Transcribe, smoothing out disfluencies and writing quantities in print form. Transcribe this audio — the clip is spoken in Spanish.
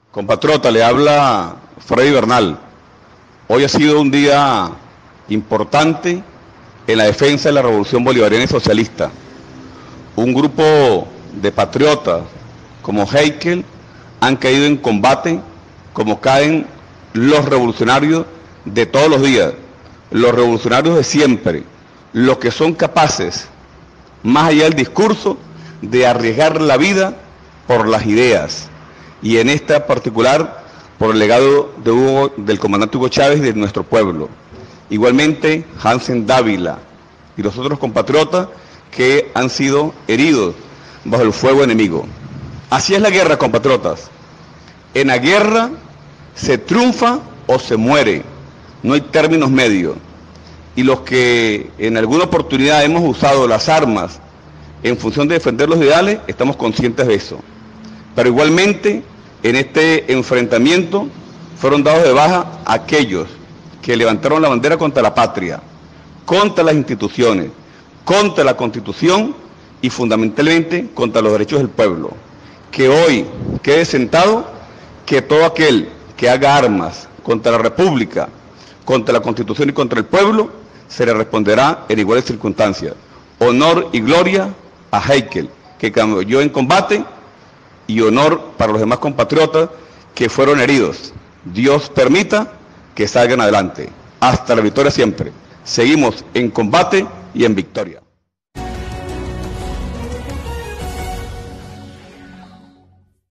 Compatriota, le habla Freddy Bernal. Hoy ha sido un día importante en la defensa de la revolución bolivariana y socialista. Un grupo de patriotas como Haeckel han caído en combate como caen los revolucionarios de todos los días, los revolucionarios de siempre, los que son capaces, más allá del discurso, de arriesgar la vida por las ideas. Y en esta particular, por el legado del comandante Hugo Chávez y de nuestro pueblo. Igualmente, Hansen Dávila y los otros compatriotas que han sido heridos bajo el fuego enemigo. Así es la guerra, compatriotas. En la guerra se triunfa o se muere, no hay términos medios. Y los que en alguna oportunidad hemos usado las armas en función de defender los ideales, estamos conscientes de eso. Pero igualmente, en este enfrentamiento fueron dados de baja aquellos que levantaron la bandera contra la patria, contra las instituciones, contra la Constitución y fundamentalmente contra los derechos del pueblo. Que hoy quede sentado que todo aquel que haga armas contra la República, contra la Constitución y contra el pueblo, se le responderá en iguales circunstancias. Honor y gloria a Haeckel, que cayó en combate, y honor para los demás compatriotas que fueron heridos. Dios permita que salgan adelante. Hasta la victoria siempre. Seguimos en combate y en victoria.